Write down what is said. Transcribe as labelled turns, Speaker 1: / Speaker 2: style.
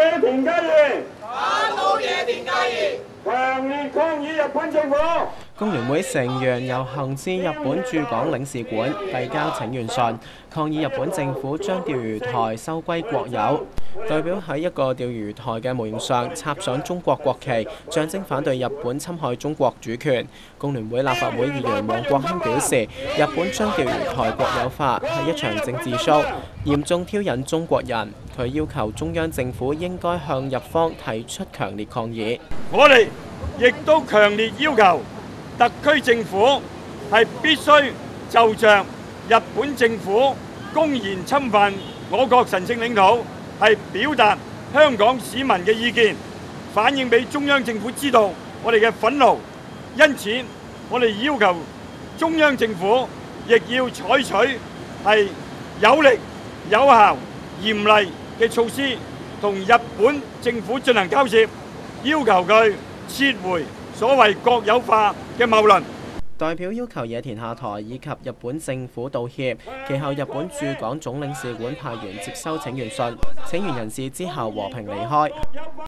Speaker 1: 野田佳宜，
Speaker 2: 打倒野田佳宜，
Speaker 1: 強烈抗議日本政府。
Speaker 3: 工聯會成員又行至日本駐港領事館遞交請願信，抗議日本政府將釣魚台收歸國有。代表喺一個釣魚台嘅模型上插上中國國旗，象徵反對日本侵害中國主權。工聯會立法會議員王國興表示，日本將釣魚台國有化係一場政治 show， 嚴重挑釁中國人。佢要求中央政府應該向日方提出強烈抗議。
Speaker 1: 我哋亦都強烈要求特區政府係必須就着日本政府公然侵犯我國神聖領土，係表達香港市民嘅意見，反映俾中央政府知道我哋嘅憤怒。因此，我哋要求中央政府亦要採取係有力、有效、嚴厲嘅措施，同日本政府進行交涉，要求佢撤回所謂國有化嘅謬論。
Speaker 3: 代表要求野田下台，以及日本政府道歉。其後，日本駐港總領事館派員接收請願信，請願人士之後和平離開。